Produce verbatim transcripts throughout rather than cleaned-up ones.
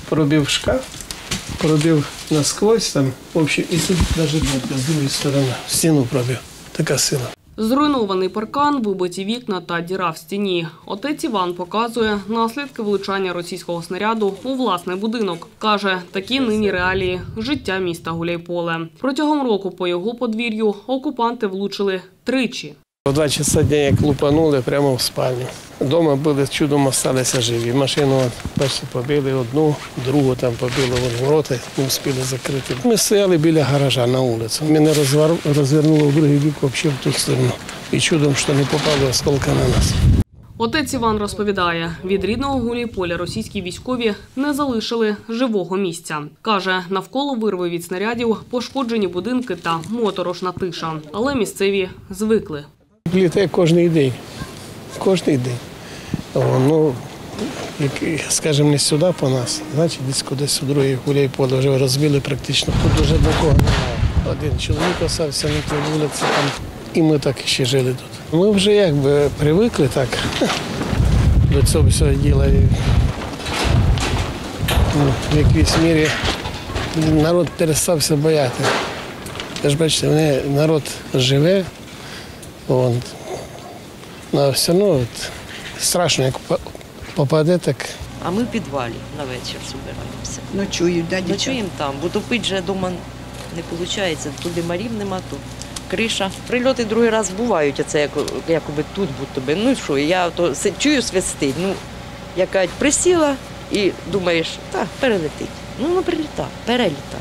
пробив шкаф, пробив насквозь, там, в общем, і тут навіть з другої сторони стіну пробив. Така сила. Зруйнований паркан, вибиті вікна та діра в стіні. Отець Іван показує наслідки влучання російського снаряду у власний будинок. Каже, такі нині реалії життя міста Гуляйполе. Протягом року по його подвір'ю окупанти влучили тричі. В два часа дня як лупанули прямо в спальню. Дома були, чудом залишилися живі. Машину, бачите, побили одну, другу там побили ворота, не встигли закрити. Ми стояли біля гаража на вулиці. Мене розвернуло в другий бік, взагалі в ту сторону. І чудом, що не попали осколки на нас. Отець Іван розповідає, від рідного Гуляйполя російські військові не залишили живого місця. Каже, навколо вирви від снарядів, пошкоджені будинки та моторошна тиша. Але місцеві звикли. Літає кожен день. Кожен день. О, ну, скажімо, не сюди по нас, значить десь кудись у другий Гуляйполе вже розбили практично. Тут вже нікого немає. Один чоловік остався на тій вулиці, там, і ми так ще жили тут. Ми вже якби привикли так до цього всього діла. Ну, в якійсь мірі народ перестався бояти. Ви ж бачите, вони, народ живе, от. Но все одно от, страшно, як попаде, так. А ми в підвалі на вечір збираємося. Ночують, да, дівчата? Ночуємо там, бо топити вже вдома не виходить, туди марів нема, тут криша. Прильоти другий раз бувають, оце як, якоби тут будь-то би. Ну і що, я то чую свистить, ну, я кажуть, присіла і думаєш, так, перелетить. Ну, ну, приліта, переліта.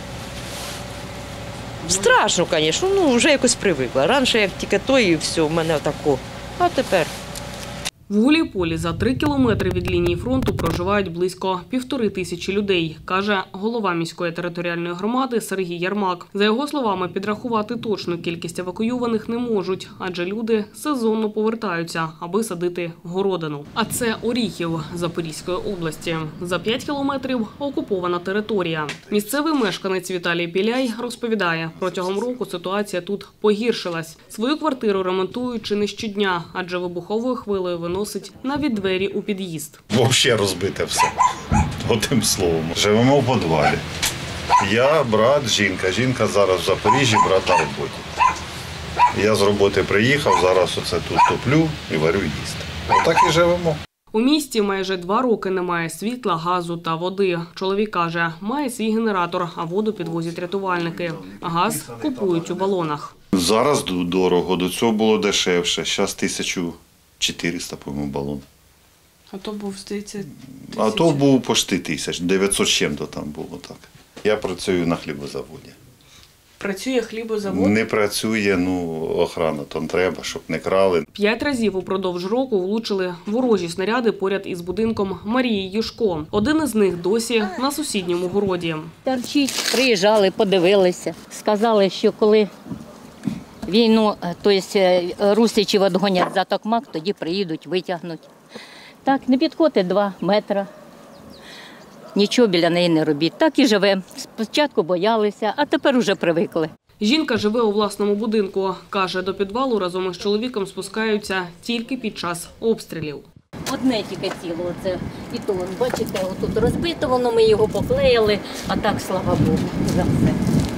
Страшно, звісно, ну, вже якось привикла. Раніше, як тільки то, і все, в мене отако. А тепер? В Гуляйполі за три кілометри від лінії фронту проживають близько півтори тисячі людей, каже голова міської територіальної громади Сергій Ярмак. За його словами, підрахувати точну кількість евакуйованих не можуть, адже люди сезонно повертаються, аби садити городину. А це Оріхів Запорізької області. За п'ять кілометрів окупована територія. Місцевий мешканець Віталій Піляй розповідає, протягом року ситуація тут погіршилась. Свою квартиру ремонтують чи не щодня, адже вибуховою хвилею виносить навіть двері у під'їзд. Взагалі розбите все, одним словом. Живемо в підвалі. Я, брат, жінка. Жінка зараз в Запоріжжі, брат на роботі. Я з роботи приїхав, зараз оце тут топлю і варю їсти. Отак і живемо. У місті майже два роки немає світла, газу та води. Чоловік каже, має свій генератор, а воду підвозять рятувальники. Газ купують у балонах. Зараз дорого, до цього було дешевше. Зараз тисяча чотириста, по-моєму, балон. А то був, здається, А то був почти тисяч, дев'ятсот з чим-то там було так. Я працюю на хлібозаводі. Працює хлібозавод? Не працює, ну, охрана там треба, щоб не крали. П'ять разів упродовж року влучили ворожі снаряди поряд із будинком Марії Юшко. Один із них досі на сусідньому городі. Торчить, приїжджали, подивилися. Сказали, що коли війну, тобто русичі відгонять за токмак, тоді приїдуть, витягнуть. Так, не підходить два метри. Нічого біля неї не робіть. Так і живе. Спочатку боялися, а тепер вже привикли. Жінка живе у власному будинку. Каже, до підвалу разом із чоловіком спускаються тільки під час обстрілів. Одне тільки тіло, оце і то, бачите, отут розбито воно, ми його поклеїли, а так, слава Богу, за все.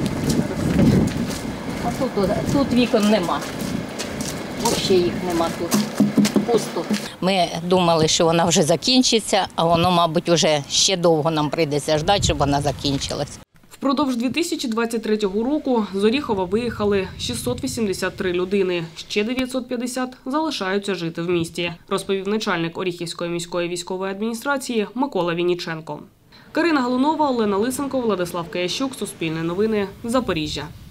А тут, тут вікон нема. Взагалі їх нема тут. Пусто. Ми думали, що вона вже закінчиться, а воно, мабуть, вже ще довго нам прийдеться ждати, щоб вона закінчилась. Впродовж дві тисячі двадцять третього року з Оріхова виїхали шістсот вісімдесят три людини. Ще дев'ятсот п'ятдесят залишаються жити в місті, розповів начальник Оріхівської міської військової адміністрації Микола Вінніченко. Карина Галунова, Олена Лисенко, Владислав Киящук, Суспільне новини, Запоріжжя.